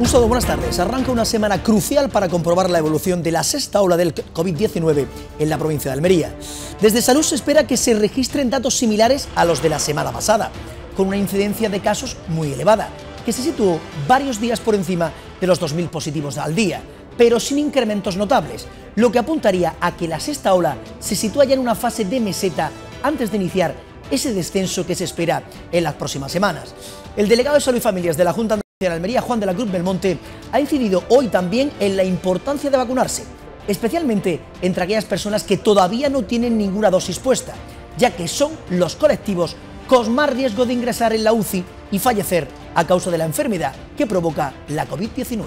Gustavo, buenas tardes. Arranca una semana crucial para comprobar la evolución de la sexta ola del COVID-19 en la provincia de Almería. Desde Salud se espera que se registren datos similares a los de la semana pasada, con una incidencia de casos muy elevada, que se situó varios días por encima de los 2.000 positivos al día, pero sin incrementos notables, lo que apuntaría a que la sexta ola se sitúa ya en una fase de meseta antes de iniciar ese descenso que se espera en las próximas semanas. El delegado de Salud y Familias de la Junta de Almería, Juan de la Cruz Belmonte, ha incidido hoy también en la importancia de vacunarse, especialmente entre aquellas personas que todavía no tienen ninguna dosis puesta, ya que son los colectivos con más riesgo de ingresar en la UCI y fallecer a causa de la enfermedad que provoca la COVID-19.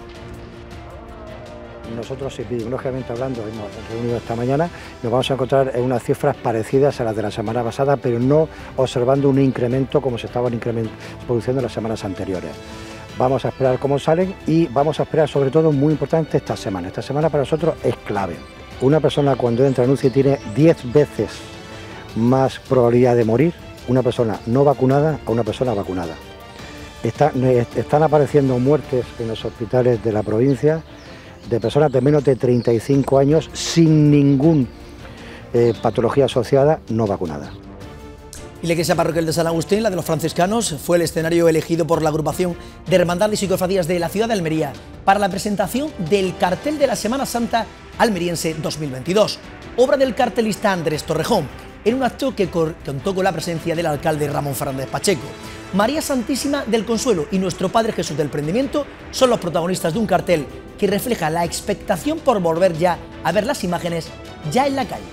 Nosotros, epidemiológicamente hablando, hemos reunido esta mañana, nos vamos a encontrar en unas cifras parecidas a las de la semana pasada, pero no observando un incremento como se estaban produciendo en las semanas anteriores. Vamos a esperar cómo salen y vamos a esperar, sobre todo, muy importante, esta semana. Esta semana para nosotros es clave. Una persona cuando entra en UCI tiene 10 veces más probabilidad de morir una persona no vacunada a una persona vacunada. Están apareciendo muertes en los hospitales de la provincia de personas de menos de 35 años sin ninguna patología asociada no vacunada. Y la iglesia parroquial de San Agustín, la de los franciscanos, fue el escenario elegido por la agrupación de hermandades y cofradías de la ciudad de Almería para la presentación del cartel de la Semana Santa Almeriense 2022, obra del cartelista Andrés Torrejón, en un acto que contó con la presencia del alcalde Ramón Fernández Pacheco. María Santísima del Consuelo y Nuestro Padre Jesús del Prendimiento son los protagonistas de un cartel que refleja la expectación por volver ya a ver las imágenes ya en la calle.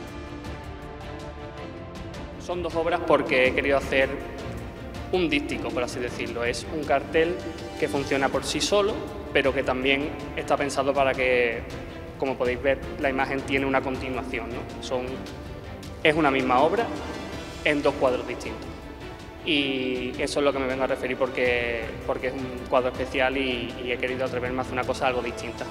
Son dos obras porque he querido hacer un díptico, por así decirlo. Es un cartel que funciona por sí solo, pero que también está pensado para que, como podéis ver, la imagen tiene una continuación, ¿no? Es una misma obra en dos cuadros distintos. Y eso es lo que me vengo a referir porque es un cuadro especial y he querido atreverme a hacer una cosa algo distinta.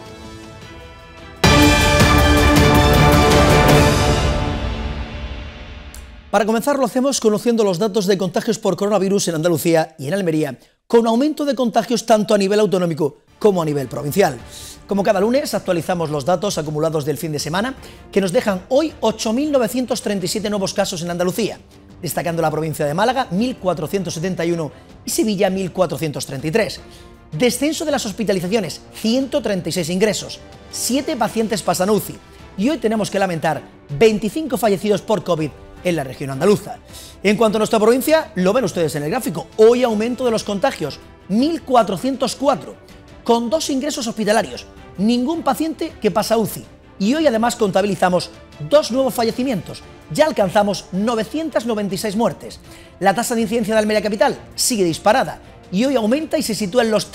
Para comenzar lo hacemos conociendo los datos de contagios por coronavirus en Andalucía y en Almería, con aumento de contagios tanto a nivel autonómico como a nivel provincial. Como cada lunes actualizamos los datos acumulados del fin de semana, que nos dejan hoy 8.937 nuevos casos en Andalucía, destacando la provincia de Málaga, 1.471 y Sevilla, 1.433. Descenso de las hospitalizaciones, 136 ingresos, 7 pacientes pasan UCI y hoy tenemos que lamentar 25 fallecidos por COVID en la región andaluza. En cuanto a nuestra provincia, lo ven ustedes en el gráfico, hoy aumento de los contagios, 1.404, con 2 ingresos hospitalarios, ningún paciente que pasa UCI y hoy además contabilizamos 2 nuevos fallecimientos. Ya alcanzamos 996 muertes. La tasa de incidencia de Almería Capital sigue disparada y hoy aumenta y se sitúa en los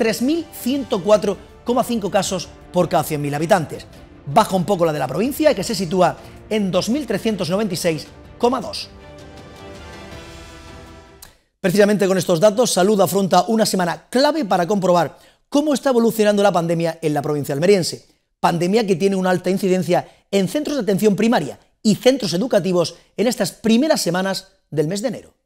3.104,5 casos por cada 100.000 habitantes. Baja un poco la de la provincia, que se sitúa en 2.396,2. Precisamente con estos datos, Salud afronta una semana clave para comprobar cómo está evolucionando la pandemia en la provincia almeriense. Pandemia que tiene una alta incidencia en centros de atención primaria y centros educativos en estas primeras semanas del mes de enero.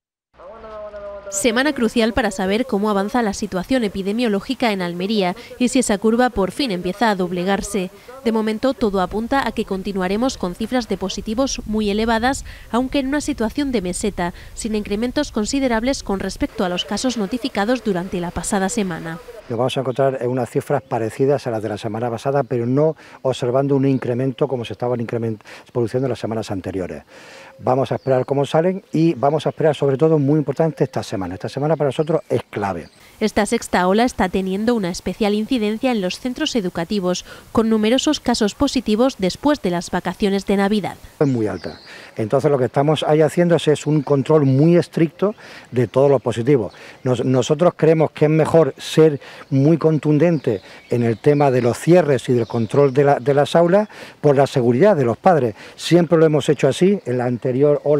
Semana crucial para saber cómo avanza la situación epidemiológica en Almería y si esa curva por fin empieza a doblegarse. De momento todo apunta a que continuaremos con cifras de positivos muy elevadas, aunque en una situación de meseta, sin incrementos considerables con respecto a los casos notificados durante la pasada semana. Nos vamos a encontrar en unas cifras parecidas a las de la semana pasada, pero no observando un incremento como se estaban produciendo en las semanas anteriores. Vamos a esperar cómo salen y vamos a esperar, sobre todo, muy importante, esta semana. Esta semana para nosotros es clave. Esta sexta ola está teniendo una especial incidencia en los centros educativos, con numerosos casos positivos después de las vacaciones de Navidad. Es muy alta. Entonces lo que estamos ahí haciendo es un control muy estricto de todos los positivos. Nosotros creemos que es mejor ser muy contundente en el tema de los cierres y del control de las aulas por la seguridad de los padres. Siempre lo hemos hecho así. En la anterior ola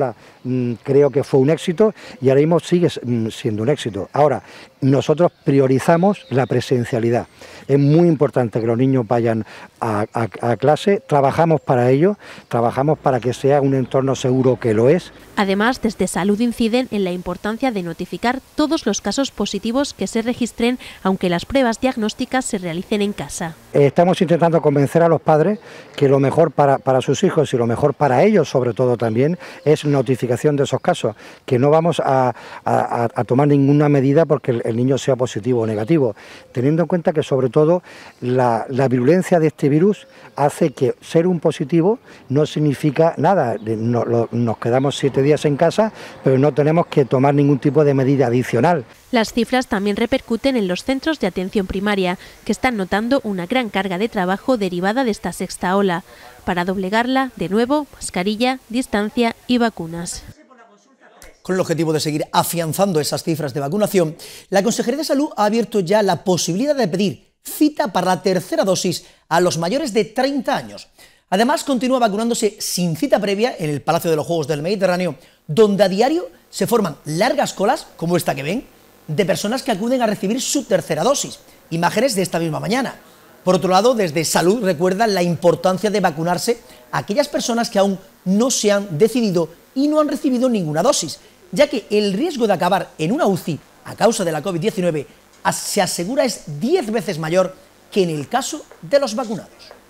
creo que fue un éxito y ahora mismo sigue siendo un éxito. Ahora, nosotros priorizamos la presencialidad. Es muy importante que los niños vayan a clase, trabajamos para ello, trabajamos para que sea un entorno seguro, que lo es. Además, desde Salud inciden en la importancia de notificar todos los casos positivos que se registren, aunque las pruebas diagnósticas se realicen en casa. Estamos intentando convencer a los padres que lo mejor para sus hijos y lo mejor para ellos, sobre todo también, es notificación de esos casos, que no vamos a tomar ninguna medida porque el niño sea positivo o negativo, teniendo en cuenta que sobre todo la virulencia de este virus hace que ser un positivo no significa nada. Nos quedamos 7 días en casa, pero no tenemos que tomar ningún tipo de medida adicional. Las cifras también repercuten en los centros de atención primaria, que están notando una gran carga de trabajo derivada de esta sexta ola. Para doblegarla, de nuevo, mascarilla, distancia y vacunas. Con el objetivo de seguir afianzando esas cifras de vacunación, la Consejería de Salud ha abierto ya la posibilidad de pedir cita para la tercera dosis a los mayores de 30 años. Además, continúa vacunándose sin cita previa en el Palacio de los Juegos del Mediterráneo, donde a diario se forman largas colas, como esta que ven, de personas que acuden a recibir su tercera dosis. Imágenes de esta misma mañana. Por otro lado, desde Salud recuerdan la importancia de vacunarse a aquellas personas que aún no se han decidido y no han recibido ninguna dosis, ya que el riesgo de acabar en una UCI a causa de la COVID-19 se asegura es 10 veces mayor que en el caso de los vacunados.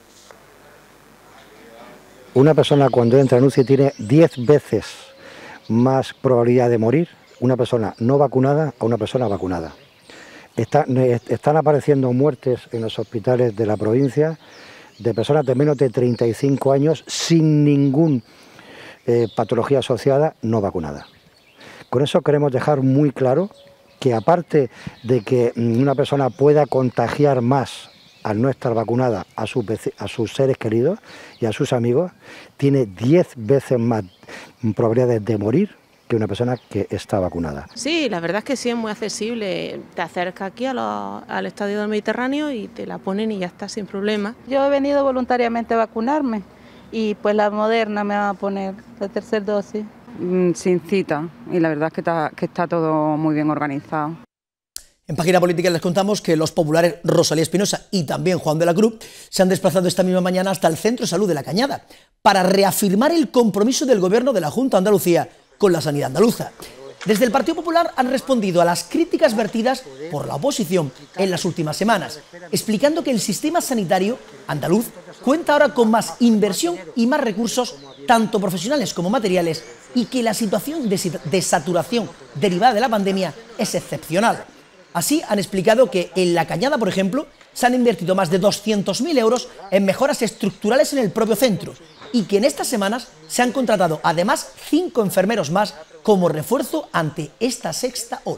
Una persona cuando entra en UCI tiene 10 veces más probabilidad de morir una persona no vacunada a una persona vacunada. Están apareciendo muertes en los hospitales de la provincia de personas de menos de 35 años sin ninguna patología asociada no vacunada. Con eso queremos dejar muy claro que aparte de que una persona pueda contagiar más al no estar vacunada a sus seres queridos y a sus amigos, tiene 10 veces más probabilidades de morir que una persona que está vacunada. Sí, la verdad es que sí, es muy accesible. Te acercas aquí al Estadio del Mediterráneo y te la ponen y ya está, sin problema. Yo he venido voluntariamente a vacunarme y pues la Moderna me va a poner la tercera dosis. Sin cita, y la verdad es que está todo muy bien organizado. En Página Política les contamos que los populares Rosalía Espinosa y también Juan de la Cruz se han desplazado esta misma mañana hasta el Centro de Salud de La Cañada para reafirmar el compromiso del Gobierno de la Junta de Andalucía con la sanidad andaluza. Desde el Partido Popular han respondido a las críticas vertidas por la oposición en las últimas semanas, explicando que el sistema sanitario andaluz cuenta ahora con más inversión y más recursos, tanto profesionales como materiales, y que la situación de saturación derivada de la pandemia es excepcional. Así han explicado que en La Cañada, por ejemplo, se han invertido más de 200.000 euros en mejoras estructurales en el propio centro y que en estas semanas se han contratado además 5 enfermeros más como refuerzo ante esta sexta ola.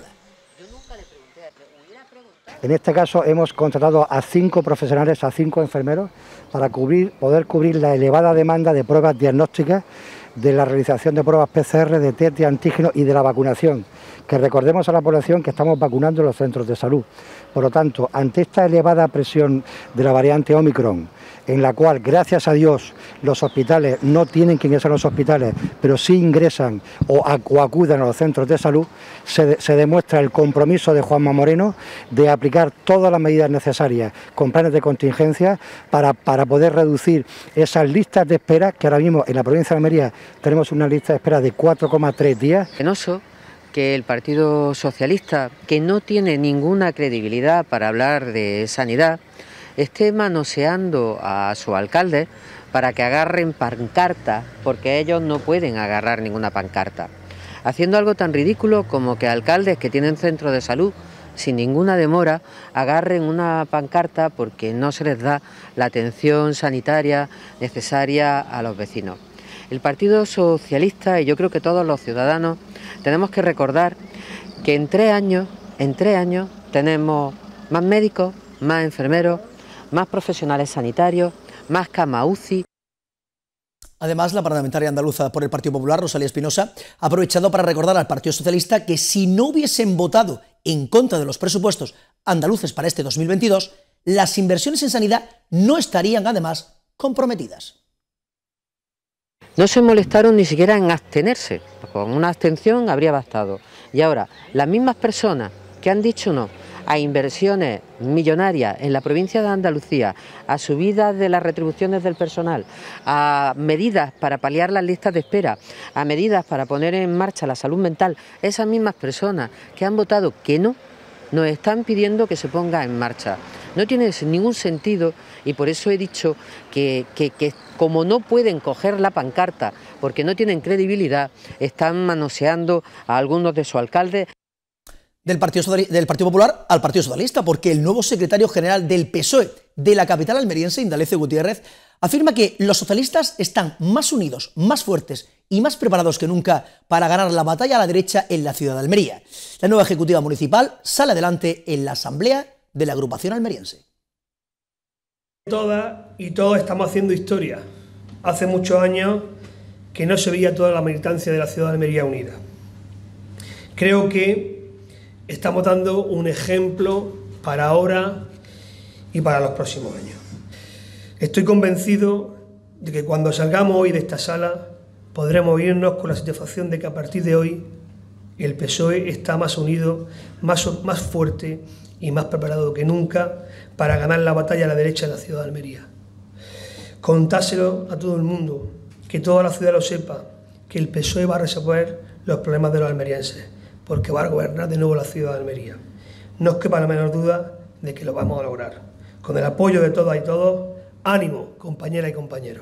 En este caso hemos contratado a 5 profesionales, a 5 enfermeros, para poder cubrir la elevada demanda de pruebas diagnósticas, de la realización de pruebas PCR, de test de antígenos y de la vacunación, que recordemos a la población que estamos vacunando en los centros de salud. Por lo tanto, ante esta elevada presión de la variante Omicron, en la cual, gracias a Dios, los hospitales no tienen que ingresar a los hospitales, pero sí ingresan o acuden a los centros de salud, se demuestra el compromiso de Juanma Moreno de aplicar todas las medidas necesarias con planes de contingencia para poder reducir esas listas de espera, que ahora mismo en la provincia de Almería tenemos una lista de espera de 4,3 días. Penoso que el Partido Socialista, que no tiene ninguna credibilidad para hablar de sanidad, esté manoseando a su alcalde para que agarren pancarta, porque ellos no pueden agarrar ninguna pancarta, haciendo algo tan ridículo como que alcaldes que tienen centro de salud sin ninguna demora agarren una pancarta porque no se les da la atención sanitaria necesaria a los vecinos. El Partido Socialista, y yo creo que todos los ciudadanos, tenemos que recordar que en 3 años tenemos más médicos, más enfermeros, más profesionales sanitarios, más cama UCI. Además, la parlamentaria andaluza por el Partido Popular, Rosalía Espinosa, ha aprovechado para recordar al Partido Socialista que si no hubiesen votado en contra de los presupuestos andaluces para este 2022, las inversiones en sanidad no estarían además comprometidas. No se molestaron ni siquiera en abstenerse, con una abstención habría bastado. Y ahora, las mismas personas que han dicho no a inversiones millonarias en la provincia de Andalucía, a subidas de las retribuciones del personal, a medidas para paliar las listas de espera, a medidas para poner en marcha la salud mental, esas mismas personas que han votado que no, nos están pidiendo que se ponga en marcha. No tiene ningún sentido y por eso he dicho que como no pueden coger la pancarta porque no tienen credibilidad, están manoseando a algunos de sus alcaldes. Del Partido Popular al Partido Socialista, porque el nuevo secretario general del PSOE de la capital almeriense, Indalecio Gutiérrez, afirma que los socialistas están más unidos, más fuertes y más preparados que nunca para ganar la batalla a la derecha en la ciudad de Almería. La nueva ejecutiva municipal sale adelante en la asamblea de la agrupación almeriense. Todas y todos estamos haciendo historia. Hace muchos años que no se veía toda la militancia de la ciudad de Almería unida. Creo que estamos dando un ejemplo para ahora y para los próximos años. Estoy convencido de que cuando salgamos hoy de esta sala podremos irnos con la satisfacción de que a partir de hoy el PSOE está más unido, más fuerte y más preparado que nunca para ganar la batalla a la derecha en la ciudad de Almería. Contáselo a todo el mundo, que toda la ciudad lo sepa, que el PSOE va a resolver los problemas de los almerienses, porque va a gobernar de nuevo la ciudad de Almería. No os quepa la menor duda de que lo vamos a lograr. Con el apoyo de todas y todos, ánimo, compañeras y compañeros.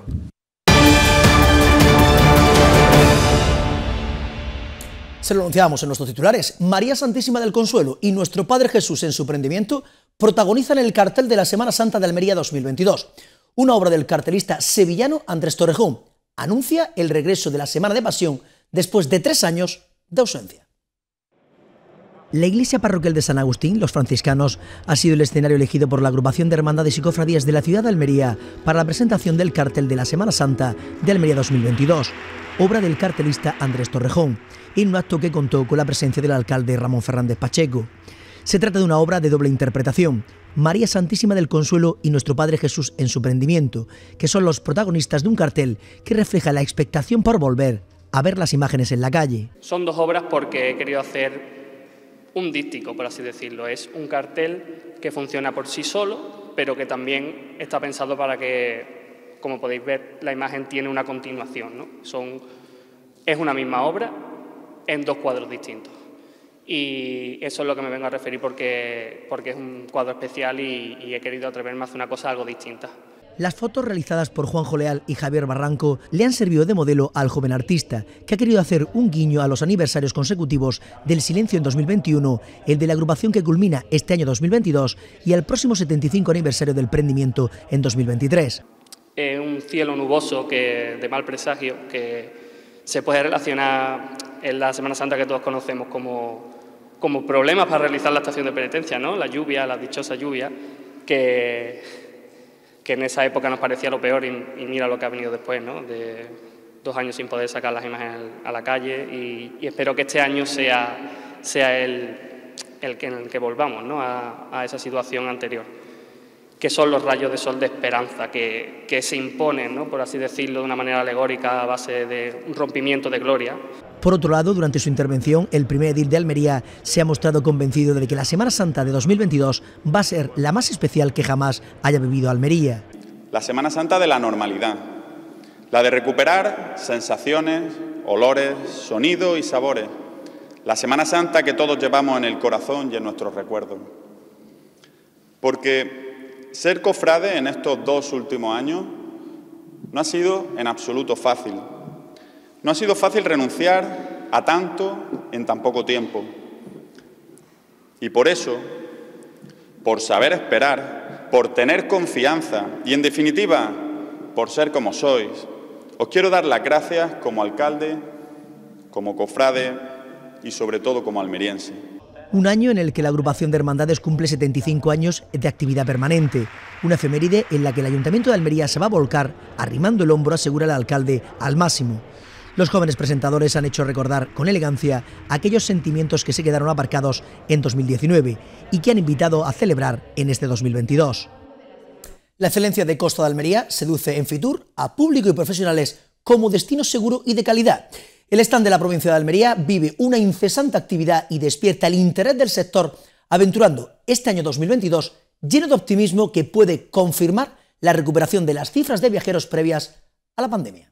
Se lo anunciábamos en nuestros titulares. María Santísima del Consuelo y Nuestro Padre Jesús en su prendimiento protagonizan el cartel de la Semana Santa de Almería 2022. Una obra del cartelista sevillano Andrés Torrejón anuncia el regreso de la Semana de Pasión después de 3 años de ausencia. La iglesia parroquial de San Agustín, los franciscanos, ha sido el escenario elegido por la agrupación de hermandades y cofradías de la ciudad de Almería para la presentación del cartel de la Semana Santa de Almería 2022, obra del cartelista Andrés Torrejón, en un acto que contó con la presencia del alcalde Ramón Fernández Pacheco. Se trata de una obra de doble interpretación, María Santísima del Consuelo y Nuestro Padre Jesús en su prendimiento, que son los protagonistas de un cartel que refleja la expectación por volver a ver las imágenes en la calle. Son 2 obras porque he querido hacer un díptico, por así decirlo. Es un cartel que funciona por sí solo, pero que también está pensado para que, como podéis ver, la imagen tiene una continuación, ¿no? Es una misma obra en 2 cuadros distintos. Y eso es lo que me vengo a referir porque es un cuadro especial y he querido atreverme a hacer una cosa algo distinta. Las fotos realizadas por Juanjo Leal y Javier Barranco le han servido de modelo al joven artista, que ha querido hacer un guiño a los aniversarios consecutivos del silencio en 2021, el de la agrupación que culmina este año 2022 y al próximo 75 aniversario del prendimiento en 2023. Un cielo nuboso de mal presagio que se puede relacionar en la Semana Santa que todos conocemos como problemas para realizar la estación de penitencia, ¿no? La lluvia, la dichosa lluvia, que en esa época nos parecía lo peor y mira lo que ha venido después, ¿no? De 2 años sin poder sacar las imágenes a la calle y espero que este año sea el que volvamos, ¿no? a esa situación anterior, que son los rayos de sol de esperanza que se imponen, ¿no? Por así decirlo, de una manera alegórica a base de un rompimiento de gloria. Por otro lado, durante su intervención, el primer edil de Almería se ha mostrado convencido de que la Semana Santa de 2022 va a ser la más especial que jamás haya vivido Almería. La Semana Santa de la normalidad, la de recuperar sensaciones, olores, sonidos y sabores. La Semana Santa que todos llevamos en el corazón y en nuestros recuerdos. Porque ser cofrade en estos 2 últimos años no ha sido en absoluto fácil. No ha sido fácil renunciar a tanto en tan poco tiempo. Y por eso, por saber esperar, por tener confianza y, en definitiva, por ser como sois, os quiero dar las gracias como alcalde, como cofrade y, sobre todo, como almeriense. Un año en el que la agrupación de hermandades cumple 75 años de actividad permanente. Una efeméride en la que el Ayuntamiento de Almería se va a volcar, arrimando el hombro, asegura el alcalde, al máximo. Los jóvenes presentadores han hecho recordar con elegancia aquellos sentimientos que se quedaron aparcados en 2019 y que han invitado a celebrar en este 2022. La excelencia de Costa de Almería seduce en Fitur a público y profesionales como destino seguro y de calidad. El stand de la provincia de Almería vive una incesante actividad y despierta el interés del sector, aventurando este año 2022 lleno de optimismo que puede confirmar la recuperación de las cifras de viajeros previas a la pandemia.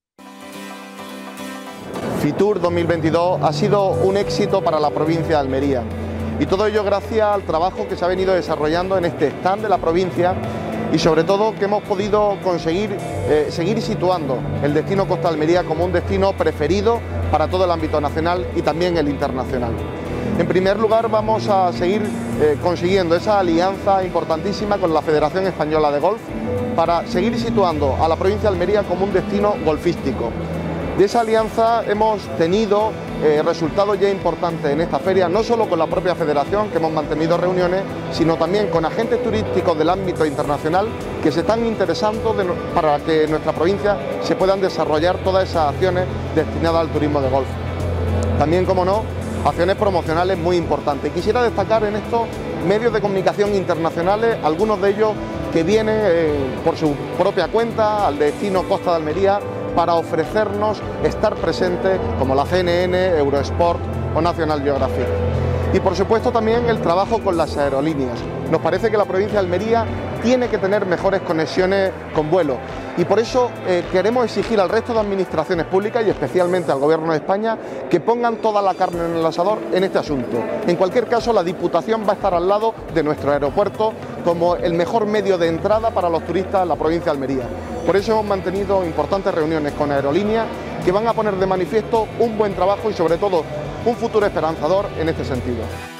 Fitur 2022 ha sido un éxito para la provincia de Almería y todo ello gracias al trabajo que se ha venido desarrollando en este stand de la provincia y sobre todo que hemos podido conseguir seguir situando el destino Costa de Almería como un destino preferido para todo el ámbito nacional y también el internacional. En primer lugar vamos a seguir consiguiendo esa alianza importantísima con la Federación Española de Golf para seguir situando a la provincia de Almería como un destino golfístico. De esa alianza hemos tenido resultados ya importantes en esta feria, no solo con la propia federación, que hemos mantenido reuniones, sino también con agentes turísticos del ámbito internacional que se están interesando para que en nuestra provincia se puedan desarrollar todas esas acciones destinadas al turismo de golf. También, como no, acciones promocionales muy importantes. Quisiera destacar en estos medios de comunicación internacionales, algunos de ellos que vienen por su propia cuenta al destino Costa de Almería, para ofrecernos estar presentes como la CNN, Eurosport o National Geographic. Y por supuesto también el trabajo con las aerolíneas. Nos parece que la provincia de Almería tiene que tener mejores conexiones con vuelo y por eso queremos exigir al resto de administraciones públicas y especialmente al Gobierno de España que pongan toda la carne en el asador en este asunto. En cualquier caso, la Diputación va a estar al lado de nuestro aeropuerto como el mejor medio de entrada para los turistas en la provincia de Almería. Por eso hemos mantenido importantes reuniones con aerolíneas que van a poner de manifiesto un buen trabajo y sobre todo un futuro esperanzador en este sentido.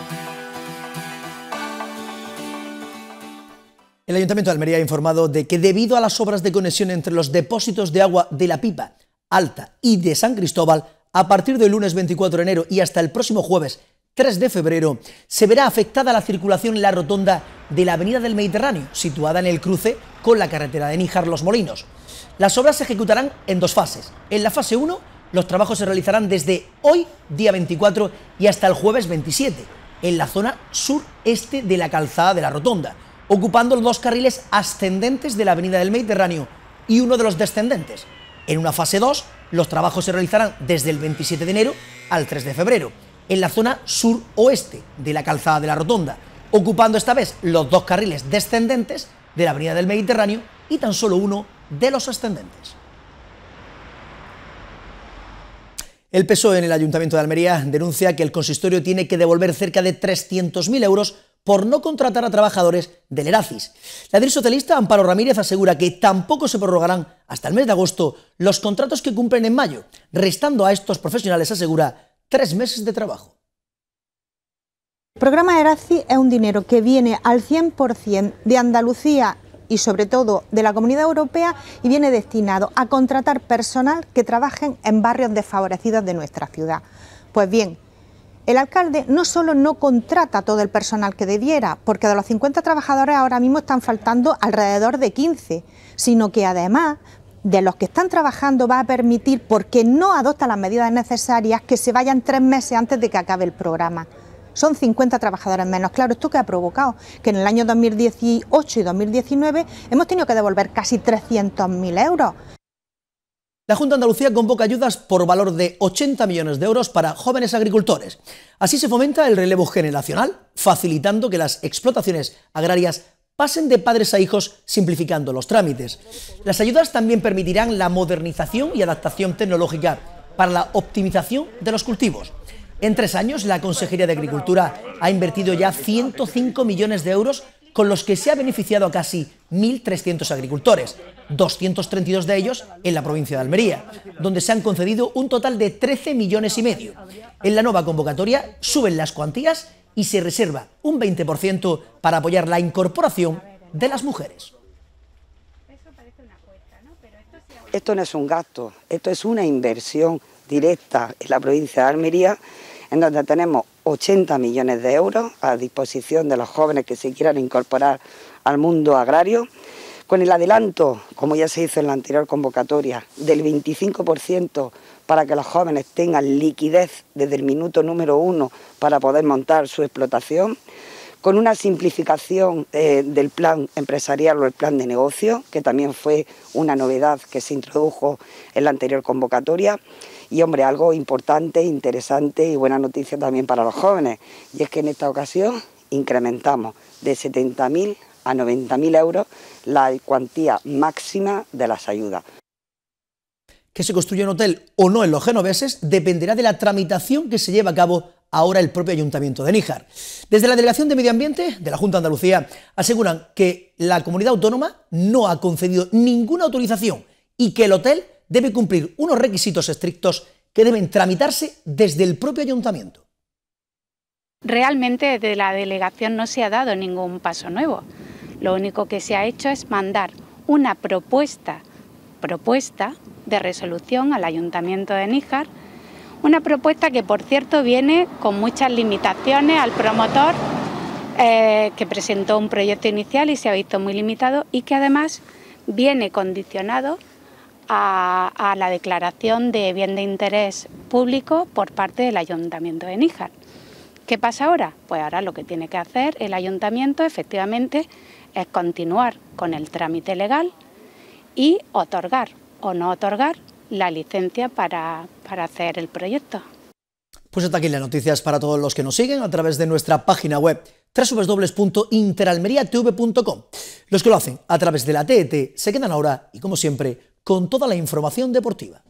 El Ayuntamiento de Almería ha informado de que debido a las obras de conexión entre los depósitos de agua de La Pipa, Alta y de San Cristóbal, a partir del lunes 24 de enero y hasta el próximo jueves 3 de febrero, se verá afectada la circulación en la rotonda de la Avenida del Mediterráneo, situada en el cruce con la carretera de Níjar-Los Molinos. Las obras se ejecutarán en dos fases. En la fase 1, los trabajos se realizarán desde hoy, día 24, y hasta el jueves 27, en la zona sureste de la calzada de la rotonda, ocupando los dos carriles ascendentes de la Avenida del Mediterráneo y uno de los descendentes. En una fase 2, los trabajos se realizarán desde el 27 de enero al 3 de febrero, en la zona suroeste de la calzada de la rotonda, ocupando esta vez los dos carriles descendentes de la Avenida del Mediterráneo y tan solo uno de los ascendentes. El PSOE en el Ayuntamiento de Almería denuncia que el consistorio tiene que devolver cerca de 300.000 euros por no contratar a trabajadores del Eracis. La dirigente socialista Amparo Ramírez asegura que tampoco se prorrogarán hasta el mes de agosto los contratos que cumplen en mayo, restando a estos profesionales, asegura, 3 meses de trabajo. El programa Eracis es un dinero que viene al 100% de Andalucía y sobre todo de la Comunidad Europea y viene destinado a contratar personal que trabajen en barrios desfavorecidos de nuestra ciudad. Pues bien, el alcalde no solo no contrata todo el personal que debiera, porque de los 50 trabajadores ahora mismo están faltando alrededor de 15, sino que además de los que están trabajando va a permitir, porque no adopta las medidas necesarias, que se vayan 3 meses antes de que acabe el programa. Son 50 trabajadores menos. Claro, ¿esto qué ha provocado? Que en el año 2018 y 2019 hemos tenido que devolver casi 300.000 euros. La Junta de Andalucía convoca ayudas por valor de 80 millones de euros para jóvenes agricultores. Así se fomenta el relevo generacional, facilitando que las explotaciones agrarias pasen de padres a hijos, simplificando los trámites. Las ayudas también permitirán la modernización y adaptación tecnológica para la optimización de los cultivos. En 3 años, la Consejería de Agricultura ha invertido ya 105 millones de euros, con los que se ha beneficiado a casi 1.300 agricultores, 232 de ellos en la provincia de Almería, donde se han concedido un total de 13,5 millones. En la nueva convocatoria suben las cuantías y se reserva un 20% para apoyar la incorporación de las mujeres. Esto no es un gasto, esto es una inversión directa en la provincia de Almería, en donde tenemos 80 millones de euros a disposición de los jóvenes que se quieran incorporar al mundo agrario, con el adelanto, como ya se hizo en la anterior convocatoria, del 25% para que los jóvenes tengan liquidez desde el minuto número 1 para poder montar su explotación, con una simplificación del plan empresarial o el plan de negocio, que también fue una novedad que se introdujo en la anterior convocatoria. Y, hombre, algo importante, interesante y buena noticia también para los jóvenes, y es que en esta ocasión incrementamos de 70.000 a 90.000 euros la cuantía máxima de las ayudas. Que se construya un hotel o no en los genoveses dependerá de la tramitación que se lleva a cabo ahora el propio Ayuntamiento de Níjar. Desde la Delegación de Medio Ambiente de la Junta de Andalucía aseguran que la comunidad autónoma no ha concedido ninguna autorización y que el hotel debe cumplir unos requisitos estrictos que deben tramitarse desde el propio Ayuntamiento. Realmente desde la delegación no se ha dado ningún paso nuevo. Lo único que se ha hecho es mandar una propuesta de resolución al Ayuntamiento de Níjar, una propuesta que, por cierto, viene con muchas limitaciones al promotor, que presentó un proyecto inicial y se ha visto muy limitado, y que además viene condicionado a la declaración de bien de interés público por parte del Ayuntamiento de Níjar. ¿Qué pasa ahora? Pues ahora lo que tiene que hacer el Ayuntamiento efectivamente es continuar con el trámite legal y otorgar o no otorgar la licencia para hacer el proyecto. Pues hasta aquí las noticias para todos los que nos siguen a través de nuestra página web www.interalmeriatv.com. Los que lo hacen a través de la TET se quedan ahora y, como siempre, con toda la información deportiva.